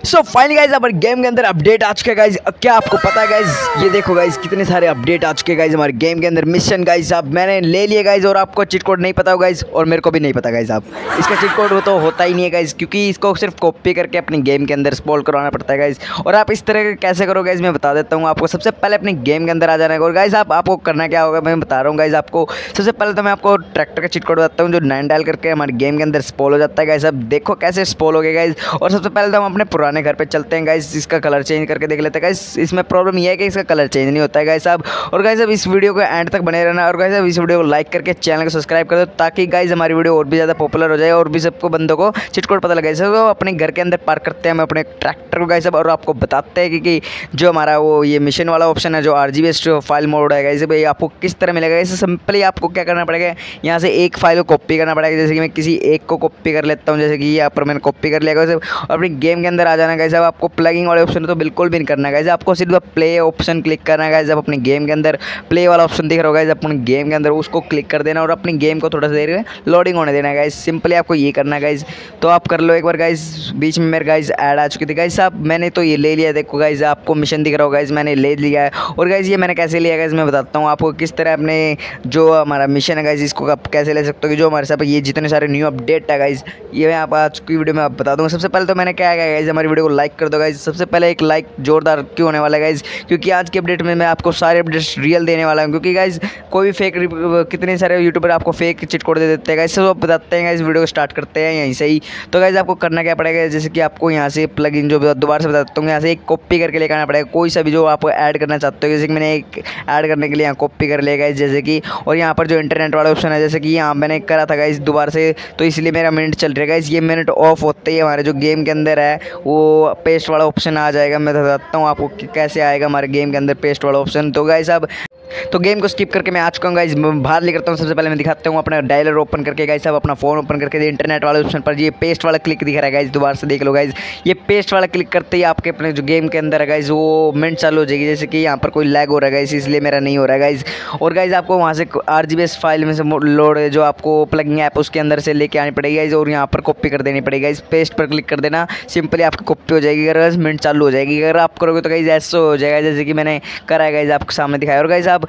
सो finally guys हमारे game के अंदर अपडेट आ चुके गाइज। क्या आपको पता है गाइज, ये देखो गाइज कितने सारे अपडेट आ चुके गाइज हमारे गेम के अंदर। मिशन गाइज साहब मैंने ले लिए गाइज, और आपको चीट कोड नहीं पता हो गाइज, और मेरे को भी नहीं पता गाइज साहब। इसका चीट कोड तो होता ही नहीं है गाइज, क्योंकि इसको सिर्फ कॉपी करके अपने गेम के अंदर स्पॉल करवाना पड़ता है गाइज। और आप इस तरह कैसे करो गाइज, मैं बता देता हूँ आपको। सबसे पहले अपने गेम के अंदर आ जाना है, और गाइज आपको करना क्या होगा मैं बता रहा हूँ गाइज आपको। सबसे पहले तो मैं आपको ट्रैक्टर का चीट कोड बताता हूँ, जो 9 डायल करके हमारे गेम के अंदर स्पॉल हो जाता है गाइज। अब देखो कैसे स्पॉल हो गया गाइज। और सबसे पहले तो हम अपने पुराने घर पर चलते हैं गाइज, इसका कलर चेंज करके देख लेते हैं गाइस। इसमें प्रॉब्लम ये है कि इसका कलर चेंज नहीं होता है गाइस साहब। और गाइस अब इस वीडियो को एंड तक बने रहना, और गाइस अब इस वीडियो को लाइक करके चैनल को सब्सक्राइब कर दो, ताकि गाइस हमारी वीडियो और भी ज़्यादा पॉपुलर हो जाए और भी सबको बंदों को चीट कोड पता लगे। तो अपने घर के अंदर पार्क करते हैं हम अपने ट्रैक्टर को गाइस, और आपको बताते हैं कि जो हमारा वो ये मिशन वाला ऑप्शन है, जो RGB फाइल मोड है गाइस, भाई आपको किस तरह मिलेगा। इसे सिंपली आपको क्या करना पड़ेगा, यहाँ से एक फाइल को कॉपी करना पड़ेगा। जैसे कि मैं किसी एक को कॉपी कर लेता हूँ, जैसे कि यहाँ पर मैंने कॉपी कर लिया गाइस। और अपने गेम के अंदर आ जाना गाइस। अब आपको प्लगिंग वाले ऑप्शन तो बिल्कुल भी नहीं करना है गाइस, आपको सिर्फ प्ले ऑप्शन क्लिक करना है गाइस। जब अपने गेम के अंदर प्ले वाला ऑप्शन दिख रहा होगा गाइस, अपने गेम के अंदर उसको क्लिक कर देना, और अपनी गेम को थोड़ा सा देर लोडिंग होने देना है गाइस। सिंपली आपको ये करना है गाइस, तो आप कर लो एक बार गाइस। बीच में मेरे गाइस ऐड आ चुकी थी गाइस साहब, मैंने तो ये ले लिया। देखो गाइस आपको मिशन दिख रहा होगा गाइस, मैंने ले लिया है। और गाइस ये मैंने कैसे लिया गाइस मैं बताता हूँ आपको, किस तरह अपने जो हमारा मिशन है गाइस इसको आप कैसे ले सकते हो। जो हमारे साथ ये जितने सारे न्यू अपडेट है गाइस, ये मैं आप आज की वीडियो में आप बता दूँगा। सबसे पहले तो मैंने क्या किया गाइस, हमारी वीडियो को लाइक कर दो गाइस। सबसे पहले एक लाइक जोरदार क्यों होने वाला है गाइस, क्योंकि आज के अपडेट में मैं आपको सारे अपडेट्स रियल देने वाला हूँ। क्योंकि गाइस कोई भी फेक, कितने सारे यूट्यूबर आपको फेक चीट कोड दे देते हैं गाइस। तो बताते हैं गाइस, वीडियो को स्टार्ट करते हैं यहीं से ही। तो गाइस आपको करना क्या पड़ेगा, जैसे कि आपको यहाँ से प्लगइन जो दोबारा से बताता हूँ, यहाँ से एक कॉपी करके लेकर आना पड़ेगा। कोई सा भी जो आप ऐड करना चाहते हो, जैसे कि मैंने एक ऐड करने के लिए यहाँ कॉपी कर लिया गाइस, जैसे कि। और यहाँ पर जो इंटरनेट वाला ऑप्शन है, जैसे कि यहाँ मैंने करा था गाइस दोबारा से, तो इसलिए मेरा मिनट चल रहा है गाइस। ये मिनट ऑफ होते ही हमारे जो गेम के अंदर है वो पेस्ट वाला ऑप्शन आ जाएगा। मैं बताता हूँ आपको कैसे आएगा हमारे गेम के अंदर पेस्ट वाला ऑप्शन। तो गाइस अब तो गेम को स्किप करके मैं आ चुका हूँ गाइस, बाहर लेकर आता हूँ। सबसे पहले मैं दिखाता हूँ अपना डायलर ओपन करके गाइस, अब अपना फ़ोन ओपन करके इंटरनेट वाले ऑप्शन पर ये पेस्ट वाला क्लिक दिख रहा है गाइस, दोबारा से देख लो गाइस। ये पेस्ट वाला क्लिक करते ही आपके अपने जो गेम के अंदर है गाइस वो मिनट चालू हो जाएगी। जैसे कि यहाँ पर कोई लैग हो रहा है गाइस, इसलिए मेरा नहीं हो रहा है गाइस। और गाइस आपको वहाँ से RGB फाइल में से लोड जो आपको प्लगिंग ऐप उसके अंदर से लेके आनी पड़ेगी गाइस, और यहाँ पर कॉपी कर देनी पड़ेगी गाइस। पेस्ट पर क्लिक कर देना, सिंपली आपकी कॉपी हो जाएगी। अगर मिनट चालू हो जाएगी, अगर आप करोगे तो गाइस ऐसा हो जाएगा जैसे कि मैंने करा है गाइस, आपके सामने दिखाया। और गाइस आप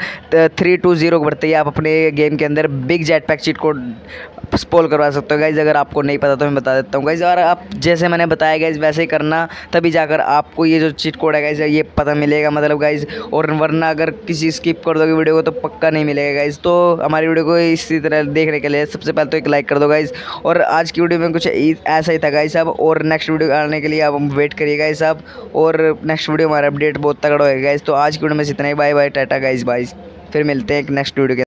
320 को बढ़ते ही आप अपने गेम के अंदर big jet pack cheat code स्पॉल करवा सकते हो गाइज। अगर आपको नहीं पता तो मैं बता देता हूँ गाइज, और आप जैसे मैंने बताया गाइज वैसे ही करना, तभी जाकर आपको ये जो चीट कोड है गाइज ये पता मिलेगा मतलब गाइज। और वरना अगर किसी स्किप कर दोगे वीडियो को तो पक्का नहीं मिलेगा गाइज। तो हमारी वीडियो को इसी तरह देखने के लिए सबसे पहले तो एक लाइक कर दो गाइज। और आज की वीडियो में कुछ ऐसा ही था गाइज साहब, और नेक्स्ट वीडियो आने के लिए आप वेट करिए गाइज साहब। और नेक्स्ट वीडियो हमारा अपडेट बहुत तगड़ा होगा गाइज। तो आज की वीडियो में इतना ही, bye bye tata guys, bye. फिर मिलते हैं एक नेक्स्ट वीडियो के।